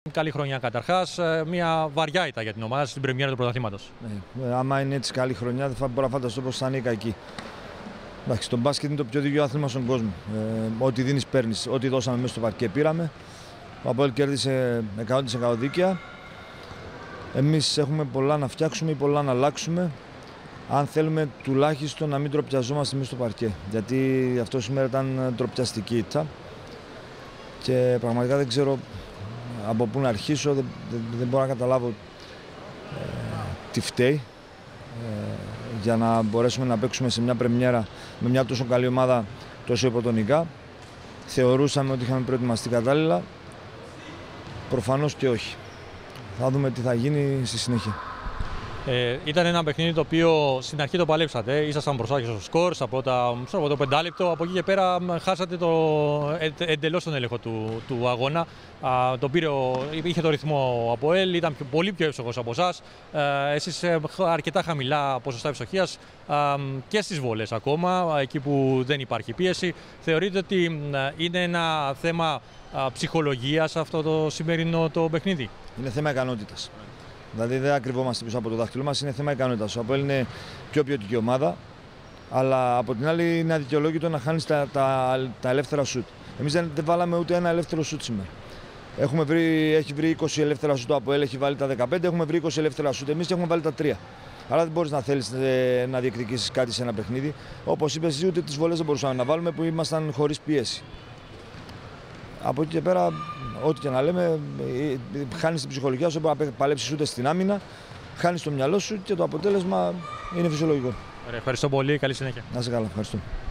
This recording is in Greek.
Καλή χρονιά καταρχάς. Μια βαριά ήττα για την ομάδα στην πρεμιέρα του πρωταθλήματος. Άμα είναι έτσι καλή χρονιά, δεν μπορώ να φανταστώ πως θα είναι κακή. Εντάξει, το μπάσκετ είναι το πιο δίκαιο άθλημα στον κόσμο. Ό,τι δίνεις, παίρνεις. Ό,τι δώσαμε μέσα στο παρκέ πήραμε. Ο Αποέλ κέρδισε 100% δίκαια. Εμείς έχουμε πολλά να φτιάξουμε ή πολλά να αλλάξουμε. Αν θέλουμε τουλάχιστον να μην τροπιαζόμαστε μέσα στο παρκέ. Γιατί αυτό σήμερα ήταν τροπιαστική ήττα. Και πραγματικά δεν ξέρω από πού να αρχίσω, δεν μπορώ να καταλάβω τι φταίει για να μπορέσουμε να παίξουμε σε μια πρεμιέρα με μια τόσο καλή ομάδα τόσο υποτονικά. Θεωρούσαμε ότι είχαμε προετοιμαστεί κατάλληλα, προφανώς και όχι. Θα δούμε τι θα γίνει στη συνέχεια. Ήταν ένα παιχνίδι το οποίο στην αρχή το παλέψατε. Ήσασταν μπροστά και στο σκορ από το 5 λεπτό. Από εκεί και πέρα χάσατε εντελώς τον έλεγχο του αγώνα. Είχε το ρυθμό ο Αποέλ, ήταν πολύ πιο εύστοχος από εσάς. Εσείς αρκετά χαμηλά ποσοστά ευστοχίας και στις βόλες ακόμα, εκεί που δεν υπάρχει πίεση. Θεωρείτε ότι είναι ένα θέμα ψυχολογίας αυτό το σημερινό το παιχνίδι? Είναι θέμα ικανότητας. Δηλαδή δεν ακριβόμαστε πίσω από το δάχτυλό μας, είναι θέμα ικανότητας. Ο Αποέλ είναι πιο ποιοτική ομάδα, αλλά από την άλλη είναι αδικαιολόγητο να χάνεις τα ελεύθερα σουτ. Εμείς δεν βάλαμε ούτε ένα ελεύθερο σουτ σήμερα. Έχει βρει 20 ελεύθερα σουτ, το Αποέλ έχει βάλει τα 15, έχουμε βρει 20 ελεύθερα σουτ, εμείς έχουμε βάλει τα 3. Άρα δεν μπορείς να θέλεις να διεκδικήσεις κάτι σε ένα παιχνίδι. Όπως είπες εσύ, ούτε τις βολές δεν μπορούσαμε να βάλουμε που ήμασταν χωρίς πίεση. Από εκεί και πέρα, ό,τι και να λέμε, χάνεις την ψυχολογία σου, δεν μπορεί να παλέψεις ούτε στην άμυνα, χάνεις το μυαλό σου και το αποτέλεσμα είναι φυσιολογικό. Ευχαριστώ πολύ, καλή συνέχεια. Να είσαι καλά, ευχαριστώ.